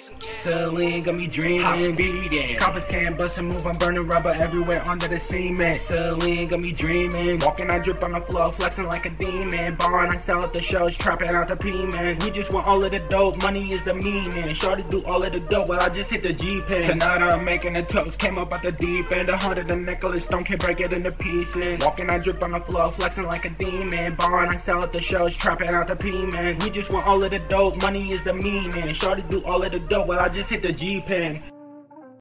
Celine got me dreaming. Hot speeding. Coppers can't bust a move. I'm burning rubber everywhere under the cement. Celine got me dreaming. Walking, I drip on the floor, flexing like a demon. Barn, I sell at the shows, trapping out the P-man. We just want all of the dope. Money is the meaning. Shorty do all of the dope, but I just hit the G-pin. Tonight I'm making a toast. Came up at the deep end. 100 the necklace, stone can't break it into pieces. Walking, I drip on the floor, flexing like a demon. Barn, I sell at the shows, trapping out the P-man. We just want all of the dope. Money is the meaning. Shorty do all of the dope, but I just hit the G-pin.